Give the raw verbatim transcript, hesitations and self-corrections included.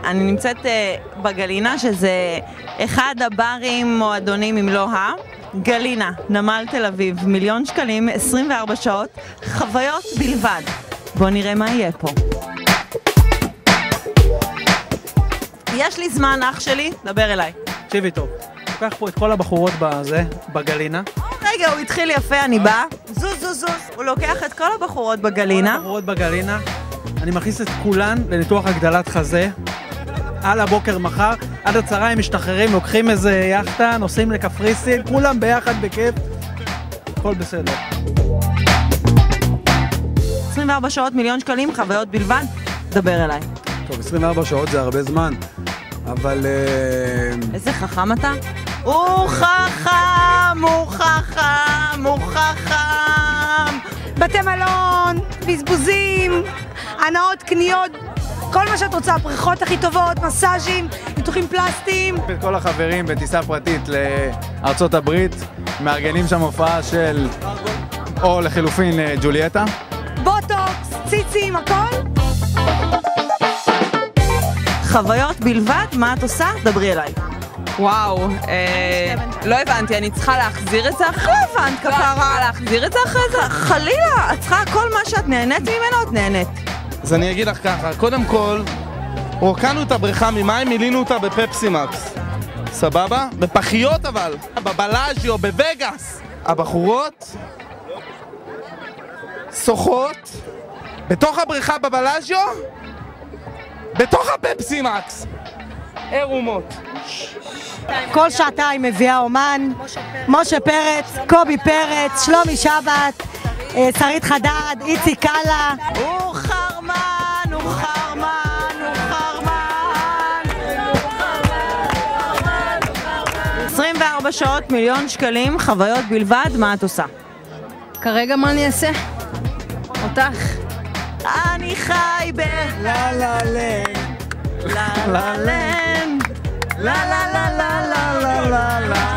אני נמצאת בגלינה, שזה אחד הברים מועדונים אם לא ה... גלינה, נמל תל אביב, מיליון שקלים, עשרים וארבע שעות, חוויות בלבד. בואו נראה מה יהיה פה. יש לי זמן, אח שלי, דבר אליי. תקשיבי טוב, לוקח פה את כל הבחורות בזה, בגלינה. רגע, הוא התחיל יפה, אני באה. זוז, זוז, זוז. הוא לוקח את כל הבחורות בגלינה. כל הבחורות בגלינה. אני מכניס את כולן לניתוח הגדלת חזה. על הבוקר מחר, עד הצהריים משתחררים, לוקחים איזה יחטה, נוסעים לקפריסין, כולם ביחד בכיף. הכל בסדר. עשרים וארבע שעות, מיליון שקלים, חוויות בלבד. דבר אליי. טוב, עשרים וארבע שעות זה הרבה זמן, אבל... איזה חכם אתה? הוא חכם, הוא חכם, הוא חכם. בתי מלון, בזבוזים, הנאות קניות, כל מה שאת רוצה, פריחות הכי טובות, מסאז'ים, ניתוחים פלסטיים. את כל החברים בטיסה פרטית לארצות הברית, מארגנים שם הופעה של... או לחילופין ג'ולייטה. בוטוקס, ציצים, הכל. חוויות בלבד, מה את עושה? דברי אליי. וואו, לא הבנתי, אני צריכה להחזיר את זה אחרי? לא הבנת, כפרה. להחזיר את זה אחרי זה? חלילה, את צריכה כל מה שאת נהנית ממנו, את נהנית. אז אני אגיד לך ככה, קודם כל, רוקנו את הבריכה ממים, מילינו אותה בפפסימקס. סבבה? בפחיות אבל, בבלאז'יו, בווגאס. הבחורות שוחות בתוך הבריכה בבלאז'יו, בתוך הפפסימקס. עירומות. כל שעתיים מביאה אומן, משה פרץ, קובי פרץ, שלומי שבת, שרית חדד, איציק קאלה. הוא חרמן, הוא חרמן, הוא חרמן. עשרים וארבע שעות, מיליון שקלים, חוויות בלבד, מה את עושה? כרגע מה אני אעשה? אותך. אני חי ב... לה לה לה לה לה לה לה לה לה לה לה לה